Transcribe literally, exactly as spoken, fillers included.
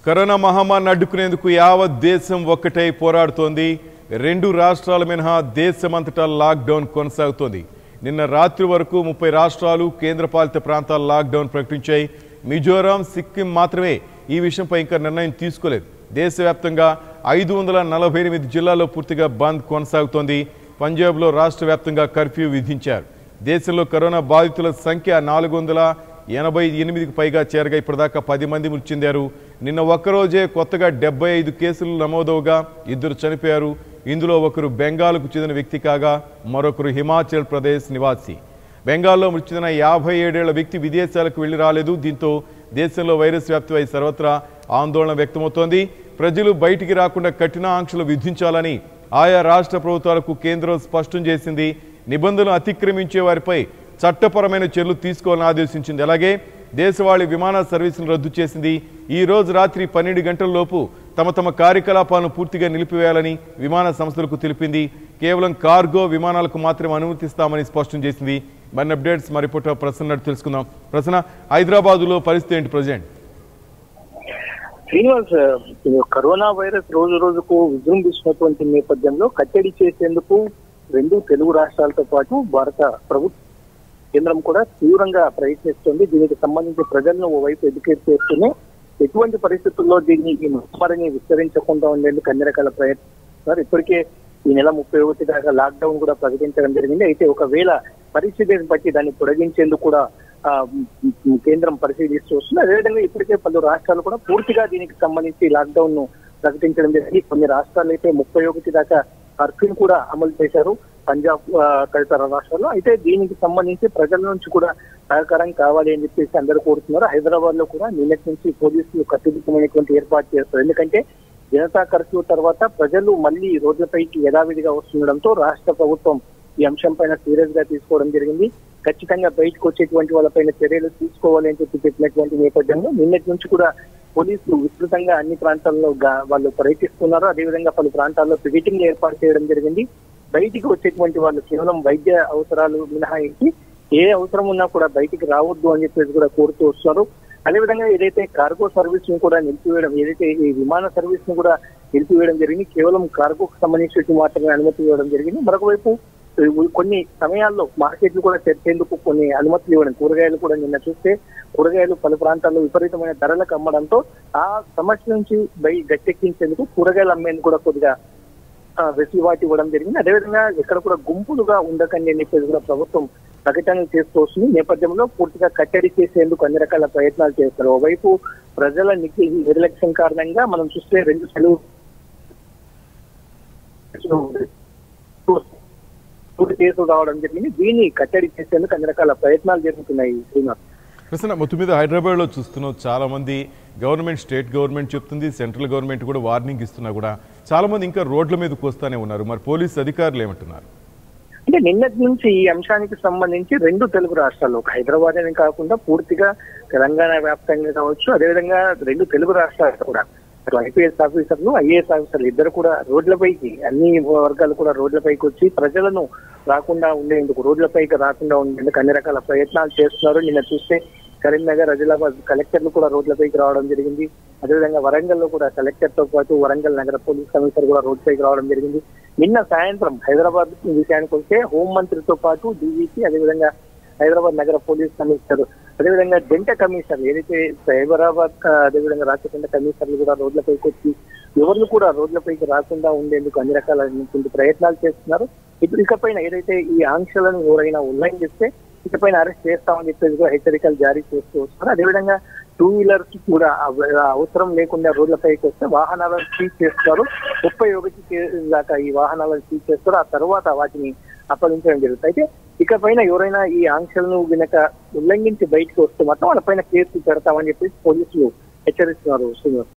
Corona మహమ్మారిని అడ్డుకునేందుకు యావత్ దేశం ఒక్కటై పోరాడుతోంది. రెండు రాష్ట్రాల మినహా దేశమంతటా లాక్డౌన్ కొనసాగుతోంది. నిన్న రాత్రి వరకు ముప్పై రాష్ట్రాలు కేంద్రపాలిత ప్రాంతాల లాక్డౌన్ ప్రకటించాయి. మిజోరాం, సిక్కిం మాత్రమే ఈ విషయంపై ఇంకా నిర్ణయం తీసుకోలేదు. దేశవ్యాప్తంగా ఐదు వందల నలభై ఎనిమిది జిల్లాల్లో పూర్తిగా బంద్ కొనసాగుతోంది. పంజాబ్లో రాష్ట్ర వ్యాప్తంగా కర్ఫ్యూ విధించారు. దేశంలో కరోనా బాధితుల సంఖ్య నాలుగు వందల ఎనభై ఎనిమిదికి పైగా చేరగా ఇప్పటిదాకా పది మంది మృతి చెందారు. నిన్న ఒక్కరోజే కొత్తగా డెబ్బై ఐదు కేసులు నమోదవగా ఇద్దరు చనిపోయారు. ఇందులో ఒకరు బెంగాల్కు చెందిన వ్యక్తి కాగా మరొకరు హిమాచల్ ప్రదేశ్ నివాసి. బెంగాల్లో మృతి చెందిన యాభై ఏడేళ్ల వ్యక్తి విదేశాలకు వెళ్లి రాలేదు. దీంతో దేశంలో వైరస్ వ్యాప్తిపై సర్వత్రా ఆందోళన వ్యక్తమవుతోంది. ప్రజలు బయటికి రాకుండా కఠిన ఆంక్షలు విధించాలని ఆయా రాష్ట్ర ప్రభుత్వాలకు కేంద్రం స్పష్టం చేసింది. నిబంధనలు అతిక్రమించే వారిపై చట్టపరమైన చర్యలు తీసుకోవాలని ఆదేశించింది. అలాగే దేశవాళీ విమాన సర్వీసులను రద్దు చేసింది. ఈ రోజు రాత్రి పన్నెండు గంటల లోపు తమ తమ కార్యకలాపాలను పూర్తిగా నిలిపివేయాలని విమాన సంస్థలకు తెలిపింది. కేవలం కార్గో విమానాలకు మాత్రమే అనుమతిస్తామని స్పష్టం చేసింది. మరిన్ని అప్డేట్స్ మా రిపోర్టర్ ప్రసన్న తెలుసుకుందాం. ప్రసన్న, హైదరాబాద్లో పరిస్థితి ఏంటి ప్రజెంట్? శ్రీనివాస్, కరోనా వైరస్ రోజు రోజుకు విజృంభిస్తున్నటువంటి నేపథ్యంలో కట్టడి చేసేందుకు రెండు తెలుగు రాష్ట్రాలతో పాటు భారత ప్రభుత్వం కేంద్రం కూడా తీవ్రంగా ప్రయత్నిస్తుంది. దీనికి సంబంధించి ప్రజలను ఓవైపు ఎడ్యుకేట్ చేస్తూనే ఎటువంటి పరిస్థితుల్లో దీన్ని ఈ మహమ్మారిని విస్తరించకుండా ఉండేందుకు అన్ని రకాల ప్రయత్నాలు. ఇప్పటికే ఈ నెల ముప్పై ఒకటి దాకా లాక్డౌన్ కూడా ప్రకటించడం జరిగింది. అయితే ఒకవేళ పరిస్థితిని బట్టి దాన్ని పొడిగించేందుకు కూడా ఆ కేంద్రం పరిశీలిస్తూ వస్తుంది. అదేవిధంగా ఇప్పటికే పలు రాష్ట్రాలు కూడా పూర్తిగా దీనికి సంబంధించి లాక్డౌన్ ను ప్రకటించడం జరిగింది. కొన్ని రాష్ట్రాలు అయితే ముప్పై ఒకటి దాకా కర్ఫ్యూని కూడా అమలు చేశారు, పంజాబ్ తదితర రాష్ట్రాల్లో. అయితే దీనికి సంబంధించి ప్రజల నుంచి కూడా సహకారం కావాలి అని చెప్పేసి అందరూ కోరుతున్నారు. హైదరాబాద్ లో కూడా నిన్నటి నుంచి పోలీసులు కట్టుదిట్టమైనటువంటి ఏర్పాటు చేస్తారు. ఎందుకంటే జనతా కర్ఫ్యూ తర్వాత ప్రజలు మళ్లీ రోడ్లపైకి యథావిధిగా వస్తుండడంతో రాష్ట్ర ప్రభుత్వం ఈ అంశం పైన సీరియస్ గా తీసుకోవడం జరిగింది. ఖచ్చితంగా బయటకు వచ్చేటువంటి వాళ్ళపైన చర్యలు తీసుకోవాలి అని చెప్పి చెప్పినటువంటి నేపథ్యంలో నిన్నటి నుంచి కూడా పోలీసులు విస్తృతంగా అన్ని ప్రాంతాల్లో వాళ్ళు పర్యటిస్తున్నారు. అదేవిధంగా పలు ప్రాంతాల్లో పికెటింగ్ ఏర్పాటు చేయడం జరిగింది. బయటికి వచ్చేటువంటి వాళ్ళు కేవలం వైద్య అవసరాలు మినహాయించి ఏ అవసరం ఉన్నా కూడా బయటికి రావద్దు అని చెప్పేసి కూడా కోరుతూ వస్తున్నారు. అదేవిధంగా ఏదైతే కార్గో సర్వీస్ ను కూడా నిలిపివేయడం, ఏదైతే ఈ విమాన సర్వీస్ ను కూడా నిలిపివేయడం జరిగింది. కేవలం కార్గోకు సంబంధించి మాత్రమే అనుమతి ఇవ్వడం జరిగింది. మరొక వైపు కొన్ని సమయాల్లో మార్కెట్లు కూడా తెరిచేందుకు కొన్ని అనుమతులు ఇవ్వడం, కూరగాయలు కూడా నిన్న చూస్తే కూరగాయలు పలు ప్రాంతాల్లో విపరీతమైన ధరలకు అమ్మడంతో ఆ సమస్య నుంచి బయ గట్టెక్కించేందుకు కూరగాయలు అమ్మేందుకు కూడా కొద్దిగా వెసులుబాటు ఇవ్వడం జరిగింది. అదేవిధంగా ఎక్కడ కూడా గుంపులుగా ఉండకండి అని చెప్పేసి కూడా ప్రభుత్వం ప్రకటనలు చేస్తూ వస్తుంది. నేపథ్యంలో పూర్తిగా కట్టడి చేసేందుకు అన్ని రకాల ప్రయత్నాలు చేస్తారు. ఓవైపు ప్రజల నిర్లక్ష్యం కారణంగా మనం చూస్తే రెండు సెలవు కేసులు రావడం జరిగింది. దీన్ని కట్టడి చేసేందుకు అన్ని రకాల ప్రయత్నాలు జరుగుతున్నాయి. శ్రీనాథ్, ప్రశ్న మొత్తం మీద హైదరాబాద్ లో చూస్తున్నాం, చాలా మంది గవర్నమెంట్, స్టేట్ గవర్నమెంట్ చెప్తుంది, సెంట్రల్ గవర్నమెంట్ కూడా వార్నింగ్ ఇస్తున్నా కూడా చాలా మంది ఇంకా రోడ్ల మీదకి వస్తానే ఉన్నారు. మరి పోలీసు అధికారులు ఏమంటున్నారు? అంటే నిన్నటి నుంచి ఈ అంశానికి సంబంధించి రెండు తెలుగు రాష్ట్రాల్లో, హైదరాబాద్ అని కాకుండా పూర్తిగా తెలంగాణ వ్యాప్తంగా కావచ్చు, అదేవిధంగా రెండు తెలుగు రాష్ట్రాలు కూడా ఐపీఎస్ ఆఫీసర్లు, ఐఏఎస్ ఆఫీసర్లు ఇద్దరు కూడా రోడ్లపైకి, అన్ని వర్గాలు కూడా రోడ్లపైకి వచ్చి ప్రజలను రాకుండా ఉండేందుకు, రోడ్లపైకి రాకుండా ఉండేందుకు అన్ని రకాల ప్రయత్నాలు చేస్తున్నారు. నిన్న చూస్తే కరీంనగర్, ఆదిలాబాద్ కలెక్టర్లు కూడా రోడ్లపైకి రావడం జరిగింది. అదేవిధంగా వరంగల్ లో కూడా కలెక్టర్ తో పాటు వరంగల్ నగర పోలీస్ కమిషనర్ కూడా రోడ్డుపైకి రావడం జరిగింది. నిన్న సాయంత్రం హైదరాబాద్ విషయానికి వస్తే హోంమంత్రితో పాటు డీజీపీ, అదేవిధంగా హైదరాబాద్ నగర పోలీస్ కమిషనర్, అదేవిధంగా జంట కమిషనర్ ఏదైతే సైబరాబాద్, అదేవిధంగా రాచకొండ కమిషనర్లు కూడా రోడ్లపైకి వచ్చి ఎవరు కూడా రోడ్లపైకి రాకుండా ఉండేందుకు అన్ని రకాల ప్రయత్నాలు చేస్తున్నారు. ఇప్పుడు ఇకపైన ఏదైతే ఈ ఆంక్షలను ఎవరైనా ఉల్లంఘిస్తే ఇకపైన అరెస్ట్ చేస్తామని చెప్పేసి కూడా హెచ్చరికలు జారీ చేస్తూ వస్తున్నారు. అదేవిధంగా టూ వీలర్స్ కూడా అవసరం లేకుండా రోడ్లపైకి వస్తే వాహనాలను సీజ్ చేస్తారు. ముప్పై ఒకటి దాకా ఈ వాహనాలను సీజ్ చేస్తారు. ఆ తర్వాత వాటిని అప్పగించడం జరుగుతుంది. అయితే ఇకపైన ఎవరైనా ఈ ఆంక్షలను గనక ఉల్లంఘించి బయటకు వస్తే మాత్రం వాళ్ళపైన కేసు పెడతామని చెప్పేసి పోలీసులు హెచ్చరిస్తున్నారు.